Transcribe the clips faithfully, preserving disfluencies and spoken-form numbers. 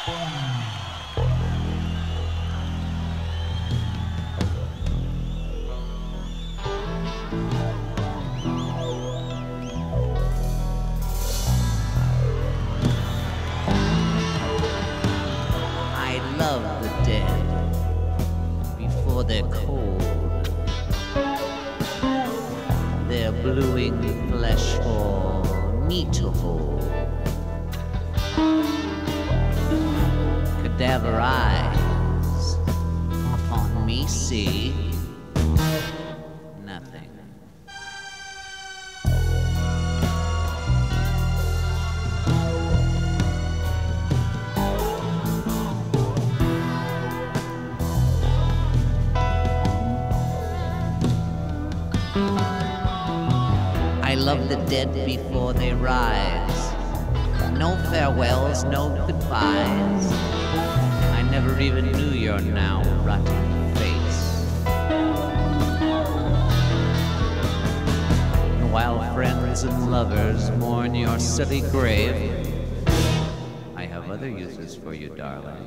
Love the dead before they're cold. Their bluing flesh for me to hold. Cadaver eyes upon me see nothing. I love the dead before they rise. No farewells, no goodbyes. I never even knew your now rotting face. And while friends and lovers mourn your silly grave, I have other uses for you, darling.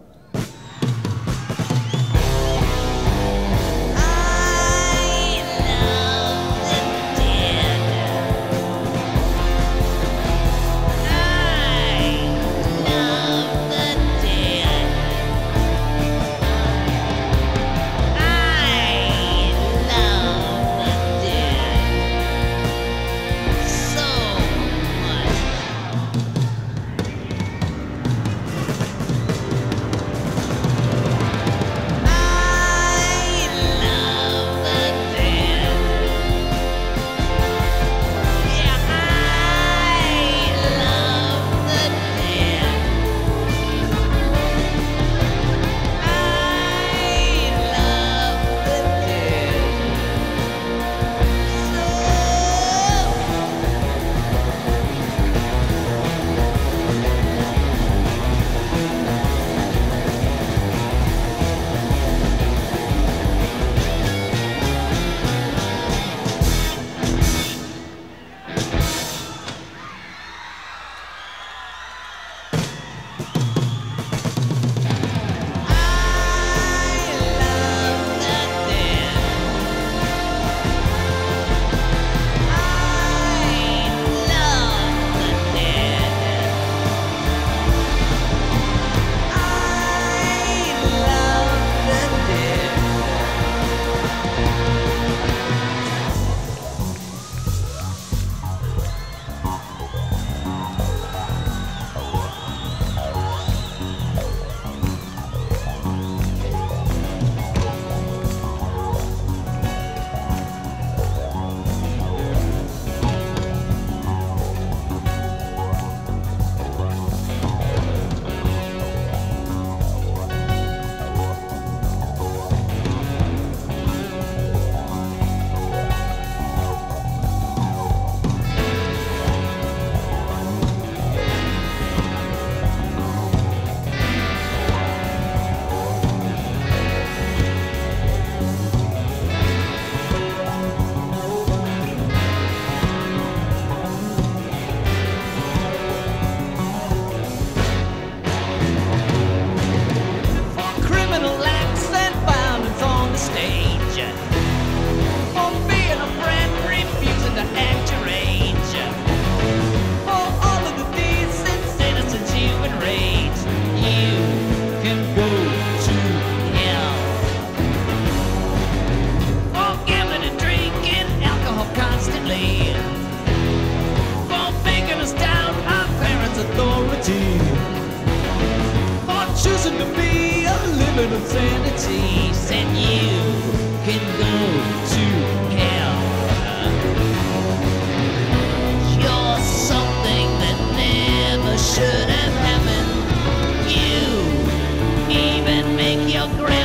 Choosing to be a living insanity, said you can go to hell. You're something that never should have happened. You even make your grave